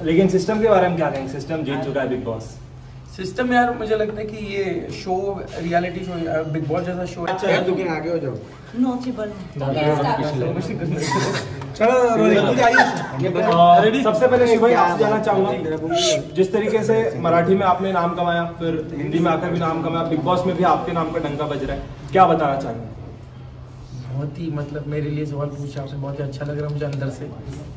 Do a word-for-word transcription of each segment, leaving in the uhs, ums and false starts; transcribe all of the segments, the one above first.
लेकिन सिस्टम के बारे में क्या कहेंगे? सिस्टम जीत चुका है बिग बॉस। सिस्टम यार मुझे लगता है कि ये show reality show Bigg Boss जैसा शो अच्छा है। लेकिन आगे हो जाओ। चलो सबसे पहले शिव भाई आपसे जानना चाहूंगा, जिस तरीके से मराठी में आपने नाम कमाया, फिर हिंदी में आकर भी नाम कमाया, बिग बॉस में भी आपके नाम का डंका बज रहा है, क्या बताना चाहेंगे? बहुत ही मतलब मेरे लिए सवाल पूछा आपसे, बहुत ही अच्छा लग रहा है मुझे अंदर से।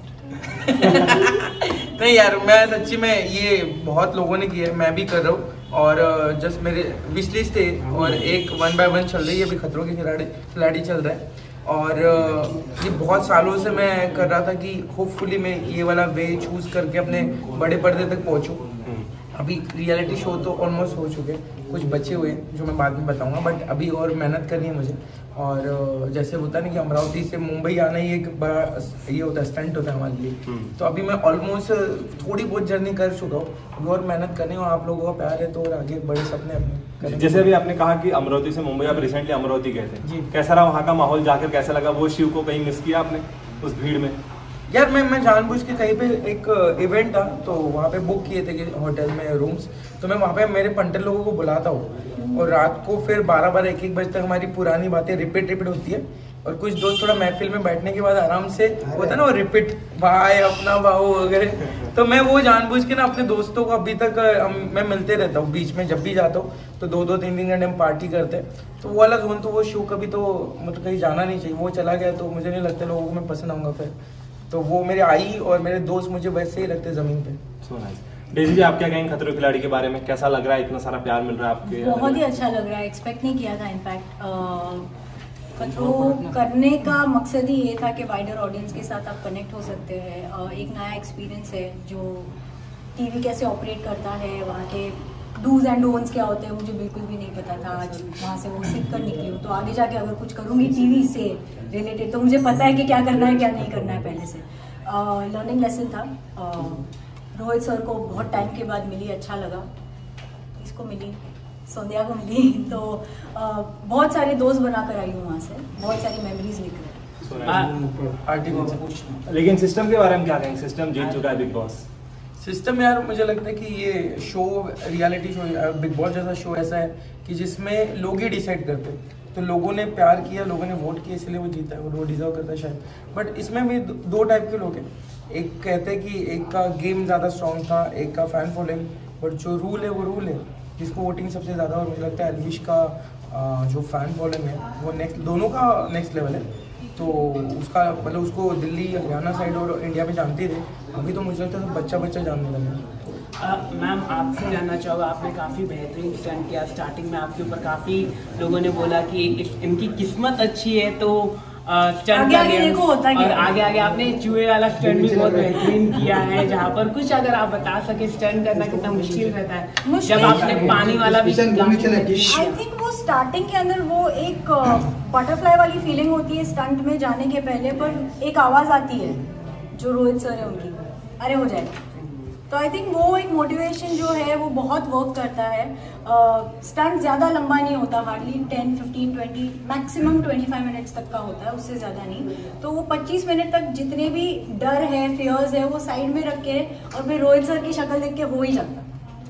नहीं यार, मैं सच्ची में ये बहुत लोगों ने किया है, मैं भी कर रहा हूँ, और जस्ट मेरे विश लिस्ट थे और एक वन बाय वन चल रही है, अभी खतरों के खिलाड़ी खिलाड़ी चल रहा है, और ये बहुत सालों से मैं कर रहा था कि होपफुली मैं ये वाला वे चूज करके अपने बड़े पर्दे तक पहुँचूँ। अभी रियलिटी शो तो ऑलमोस्ट हो चुके हैं, कुछ बचे हुए हैं जो मैं बाद में बताऊंगा, बट अभी और मेहनत करनी है मुझे। और जैसे होता नहीं कि अमरावती से मुंबई आना ही एक बड़ा ये होता है, स्टंट होता है हमारे लिए, तो अभी मैं ऑलमोस्ट थोड़ी बहुत जर्नी कर चुका हूँ, अभी और मेहनत करनी है, और आप लोगों का प्यार है तो और आगे बड़े सपने अपने। जैसे अभी आपने कहा कि अमरावती से मुंबई, आप रिसेंटली अमरावती गए थे जी, कैसा रहा वहाँ का माहौल? जाकर कैसा लगा? वो शिव को कहीं मिस किया आपने उस भीड़ में? यार मैं मैं जानबूझ के कहीं पे एक इवेंट था तो वहाँ पे बुक किए थे कि होटल में रूम्स, तो मैं वहाँ पे मेरे पंटर लोगों को बुलाता हूँ, और रात को फिर बारह बारह एक एक बजे तक हमारी पुरानी बातें रिपीट रिपीट होती है, और कुछ दोस्त थोड़ा महफिल में बैठने के बाद आराम से होता है ना वो रिपीट भाई अपना भाव वगैरह, तो मैं वो जानबूझ के ना अपने दोस्तों को अभी तक मैं मिलते रहता हूँ, बीच में जब भी जाता हूँ तो दो दो तीन तीन घंटे हम पार्टी करते हैं, तो वो वाला जोन तो वो शो कभी तो मतलब कहीं जाना नहीं चाहिए, वो चला गया तो मुझे नहीं लगता लोगों को मैं पसंद आऊँगा फिर, तो वो मेरे आई और मेरे दोस्त मुझे वैसे ही लगते जमीन पे। डेजी जी, आप क्या कहेंगे खतरों खिलाड़ी के बारे में? कैसा लग रहा है, इतना सारा प्यार मिल रहा है आपके? बहुत ही अच्छा लग रहा है, एक्सपेक्ट नहीं किया था। इनफैक्ट खतरों करने का मकसद ही ये था कि वाइडर ऑडियंस के साथ आप कनेक्ट हो सकते हैं, एक नया एक्सपीरियंस है, जो टीवी कैसे ऑपरेट करता है, वहाँ के डूज एंड डोंट्स क्या होते हैं मुझे बिल्कुल भी नहीं पता था, आज वहाँ से वो सीख कर निकली हूँ, तो आगे जाके अगर कुछ करूँगी टीवी से रिलेटेड तो मुझे पता है कि क्या करना है क्या नहीं करना है पहले से। लर्निंग लेसन था, uh, रोहित सर को बहुत टाइम के बाद मिली, अच्छा लगा, इसको मिली, सोनिया को मिली, तो uh, बहुत सारे दोस्त बनाकर आई हूँ वहाँ से, बहुत सारी मेमोरीज निकले। लेकिन सिस्टम के बारे में क्या कहेंगे? सिस्टम जीत चुका है बिग बॉस। सिस्टम यार मुझे लगता है कि ये show reality show Bigg Boss जैसा शो ऐसा है कि जिसमें लोग ही डिसाइड करते हैं, तो लोगों ने प्यार किया, लोगों ने वोट किया, इसलिए वो जीता है और वो डिजर्व करता है शायद। बट इसमें भी दो टाइप के लोग हैं, एक कहते हैं कि एक का गेम ज़्यादा स्ट्रॉन्ग था, एक का फैन फॉलोइंग, बट जो रूल है वो रूल है, जिसको वोटिंग सबसे ज़्यादा, और मुझे लगता है अलविश का जो फैन फॉलोइंग है वो नेक्स्ट, दोनों का नेक्स्ट लेवल है, तो उसका मतलब उसको दिल्ली हरियाणा साइड और इंडिया में जानते थे, अभी तो मुझे लगता है बच्चा बच्चा जानने लगा। मैम आपसे जानना चाहूँगा, आपने काफ़ी बेहतरीन स्टंट किया, स्टार्टिंग में आपके ऊपर काफ़ी लोगों ने बोला कि इनकी किस्मत अच्छी है तो स्टंट का गेम, और आगे आगे आपने चूहे वाला स्टंट भी बहुत बेहतरीन किया है, जहाँ पर कुछ अगर आप बता सके स्टंट करना कितना मुश्किल रहता है, जब आपने पानी वाला भी। आई थिंक वो स्टार्टिंग के अंदर वो एक बटरफ्लाई वाली फीलिंग होती है स्टंट में जाने के पहले, पर एक आवाज़ आती है जो रोहित सर है उनकी, अरे हो जाएगा, तो आई थिंक वो एक मोटिवेशन जो है वो बहुत वर्क करता है। स्टंट uh, ज़्यादा लंबा नहीं होता, hardly ten fifteen twenty maximum twenty five minutes तक का होता है, उससे ज़्यादा नहीं, तो वो पच्चीस मिनट तक जितने भी डर है, फियर्स है, वो साइड में रख के और फिर रोहित सर की शक्ल देख के हो ही जाता।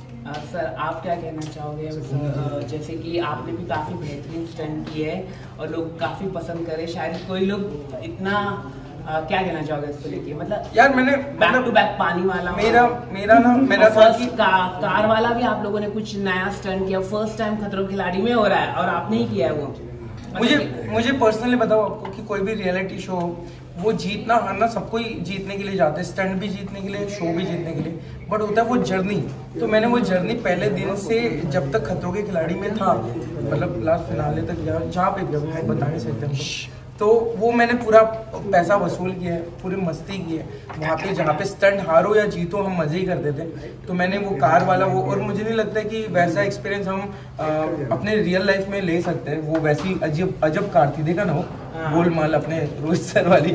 सर uh, आप क्या कहना चाहोगे? uh, जैसे कि आपने भी काफ़ी बेहतरीन स्टंट किए है और लोग काफ़ी पसंद करे, शायद कोई लोग इतना Uh, क्या कहना चाहोगे इसको लेके? मतलब यार मैंने बैक टू बैक पानी वाला मेरा मेरा ना मेरा फर्स्ट का, कार वाला भी आप लोगों ने कुछ नया स्टंट किया, फर्स्ट टाइम खतरों के खिलाड़ी में हो रहा है और आपने ही किया है वो। मुझे मुझे पर्सनली बताओ आपको कि कोई भी रियलिटी शो वो जीतना हारना सबको ही जीतने के लिए जाते हैं, स्टंट भी जीतने के लिए, शो भी जीतने के लिए, बट होता है वो जर्नी, तो मैंने वो जर्नी पहले दिन से जब तक खतरों के खिलाड़ी में था, मतलब लास्ट फिनाले तक जहाँ पे भी बता नहीं सकते हम, तो वो मैंने पूरा पैसा वसूल किया है, पूरी मस्ती की है वहाँ पे, जहाँ पे स्टंट हारो या जीतो हम मजे ही करते थे, तो मैंने वो कार वाला वो, और मुझे नहीं लगता कि वैसा एक्सपीरियंस हम आ, अपने रियल लाइफ में ले सकते हैं। वो वैसी अजब अजब कार थी, देखा ना वो गोलमाल अपने रोहित सर वाली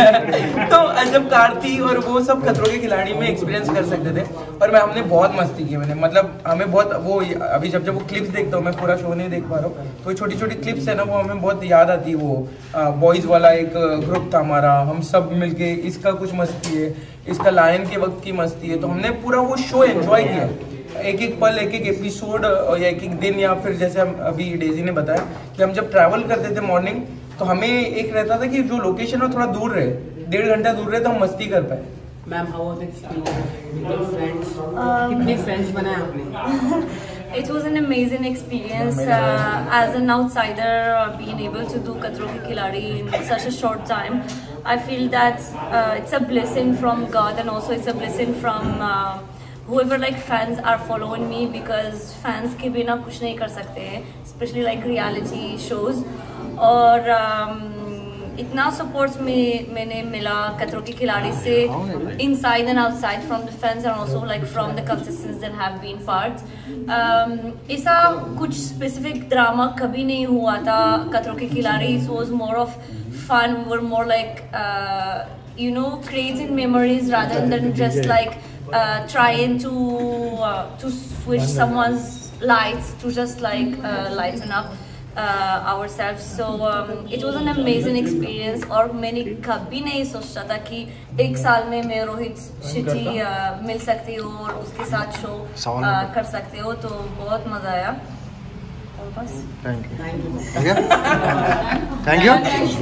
तो अजब कार थी, और वो सब खतरों के खिलाड़ी में एक्सपीरियंस कर सकते थे, और मैं हमने बहुत मस्ती की, मैंने मतलब हमें बहुत वो, अभी जब जब वो क्लिप्स देखता हूँ, मैं पूरा शो नहीं देख पा रहा हूँ, तो छोटी छोटी क्लिप्स है ना वो हमें बहुत याद आती है। वो बॉयज़ वाला एक ग्रुप था हमारा, हम सब मिलके इसका कुछ मस्ती है, इसका लायन के वक्त की मस्ती है। तो हमने पूरा वो शो एंजॉय किया, एक एक पल, एक एक एपिसोड या एक एक दिन, या फिर जैसे हम अभी डेजी ने बताया कि हम जब ट्रैवल करते थे मॉर्निंग, तो हमें एक रहता था कि जो लोकेशन है थोड़ा दूर रहे, डेढ़ घंटा दूर रहे, तो हम मस्ती कर पाए। Ma'am how was the experience, friends, कितने फ्रेंड्स बनाए आपने? It was an amazing experience uh, as an outsider, uh, being able to do Khatron Ke Khiladi in such a short time. I feel that uh, it's a blessing from God, and also it's a blessing from uh, whoever like fans are following me, because fans के बिना कुछ नहीं कर सकते हैं, especially like reality shows. और um, इतना support में मैंने मिला खतरों के खिलाड़ी से, inside and outside, from the fans and also like from the contestants that have been part. um, ऐसा कुछ specific drama कभी नहीं हुआ था खतरों के खिलाड़ी. It was more of fun. We were more like uh, you know, creating memories rather than just like uh, trying to uh, to switch someone's lights to just like uh, lighten up uh, ourselves. So um, it was an amazing experience. और मैंने कभी नहीं सोचा था कि एक साल में मैं रोहित शेट्टी uh, मिल सकती हूँ और उसके साथ शो uh, कर सकते हो, तो बहुत मजा आया। और बस thank you thank you thank you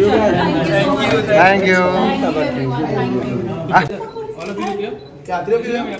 thank you.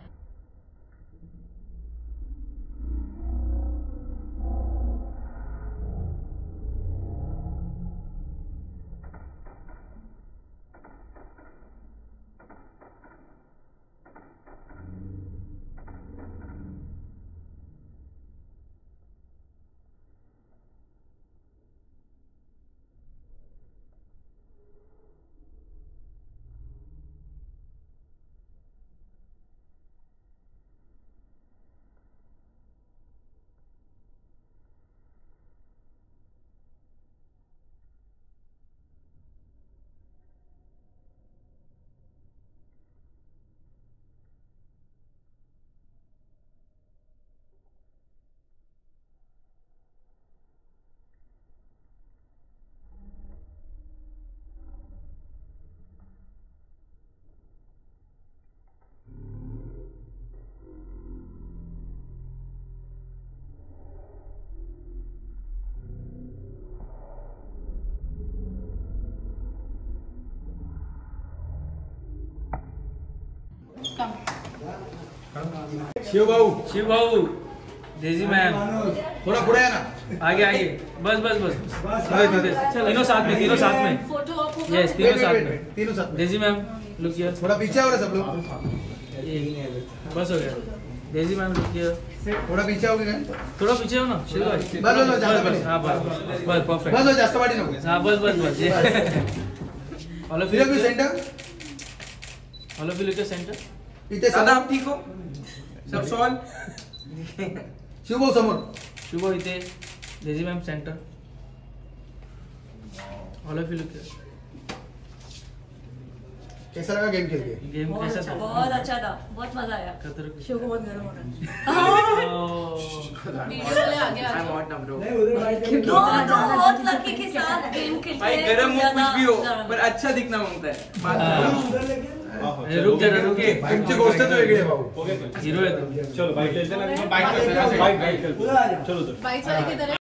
Shiv भाऊ, शिव भाऊ, डेजी मैम, थोड़ा पुढे है ना, आगे आगे, बस बस बस, तीनों साथ में, तीनों साथ में, यस, तीनों साथ में, तीनों साथ में। डेजी मैम लुक हियर, थोड़ा पीछे हो रहे सब लोग, बस हो गया। डेजी मैम लुक हियर, थोड़ा पीछे हो गए, थोड़ा पीछे हो ना, शिव भाई, बस बस बस, जास्त बस, हाँ बस बस बस परफेक्ट, बस बस, जास्त पाठी नको, हाँ बस बस बस, all of you centre, all of you look centre, इथे दादा आप ठीक हो? सब सॉल्व? शिव भाऊ समोर, शिव भाऊ इथे, Daisy ma'am centre, all of you look here. कैसा लगा गेम खेल के? गेम कैसा था? बहुत अच्छा था, बहुत मजा आया। खतरनाक। शो को बहुत गर्म हो रहा है। वीडियो वाले आगे आ जाओ। दो दो बहुत लकी के साथ गेम खेलते भाई हैं, गरम हो ज्यादा कुछ भी हो, गरम। पर अच्छा दिखना मांगता है। रुक जा रुक तुमची गोष्ट तो वेगळी आहे भाऊ, हीरो है तू। चलो बाइक लेते हैं ना, बाइक बाइक बाइक चलो तो बाइक वाले की तरह